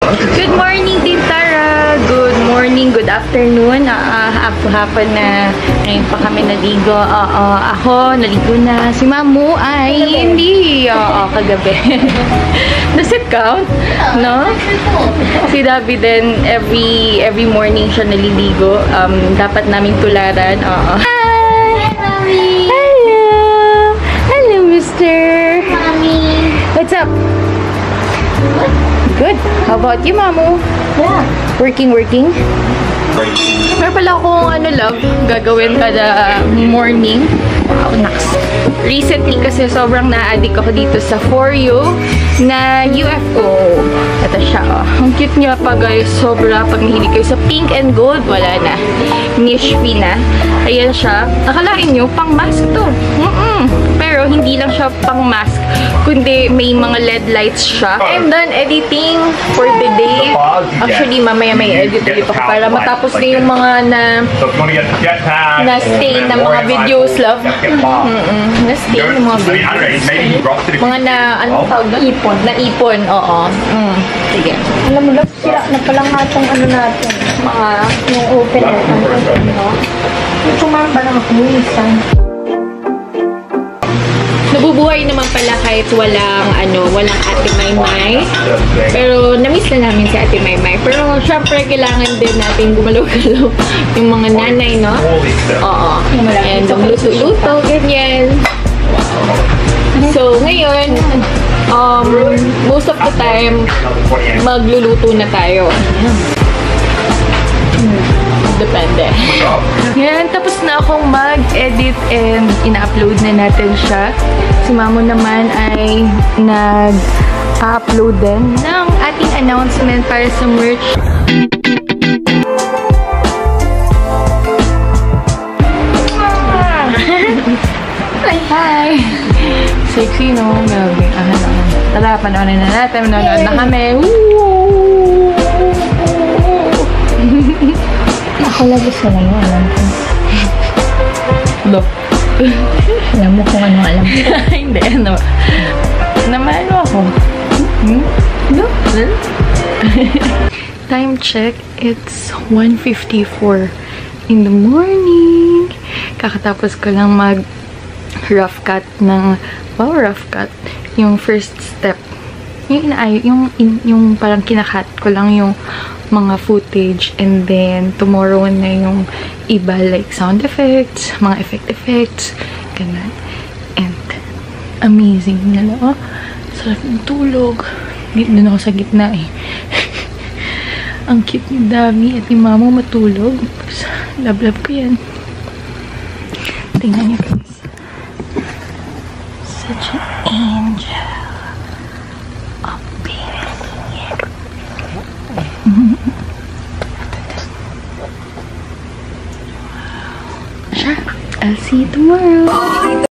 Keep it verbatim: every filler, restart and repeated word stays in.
Good morning, Team Tara! Good morning, good afternoon. Uh, hapon na ngayon pa kami naligo. Oo, ako, naligo na. Si Mamu ay hindi. Oo, kagabi. Does it count? No? Si David din, every every morning siya naliligo. Um, dapat naming tularan. Oo. Hi! Mommy! Hello! Hello, mister! Mommy! What's up? Good. How about you, Mamu? Yeah. Working, working? Meron pala akong ano, love, gagawin kada morning. Wow, naks. Recently kasi sobrang na-addict ako dito sa For You na U F O. Ito siya, oh. Ang cute niya pa, guys. Sobra. Pag nahilig kayo sa pink and gold, wala na. Niche fee na. Ayan siya. Nakalain nyo, pang mask to. Mm-mm. Pero hindi lang siya pang mask, kundi may mga L E D lights siya. I'm done editing for the day. Actually, mamaya may edit ulit ako para matapos na yung mga na na stain na mga videos, love. Mm-mm. Na stain ng mga videos. Mga na, ano tawag na? Ipon. Na ipon, oo. Mm. Sige. Alam mo, love, sira na pala nga itong ano natin. Mga, yung open na ito. Yung sumamba na ako, minsan. Nabubuhay naman pala kahit walang ano, walang Ate Maymay. Pero na-miss na namin si Ate Maymay. Pero syempre kailangan din natin gumalaw-galaw yung mga nanay, no? Oo. And luto-luto, ganyan. So, ngayon, um, most of the time, magluluto na tayo. Depende. Yan, tapos na akong mag-edit and ina-upload na natin siya. Si Mamu naman ay nag-upload din ng ating announcement para sa merch. Hi! Hi! Sexy, no? Grabe. Aha na. Tara, panoorin na natin. Manonood na kami. Woo! Ako lagi sa lang yung alam ko. Lo. Alam mo kung ano alam ko. Hindi, ano. Namano ako. Hmm? No? Time check, it's one fifty-four in the morning. Kakatapos ko lang mag rough cut ng, wow, rough cut. Yung first step. Yung inaay, yung, in, yung parang kinakat ko lang yung mga footage, and then tomorrow na yung iba, like sound effects, mga effect effects, ganun. And amazing nila, oh. Sarap ng tulog. Doon ako sa gitna eh. Ang cute ni Dami at ni Mama matulog. Love-love ko yan. Tingnan niyo, guys. Such an angel. I'll see you tomorrow.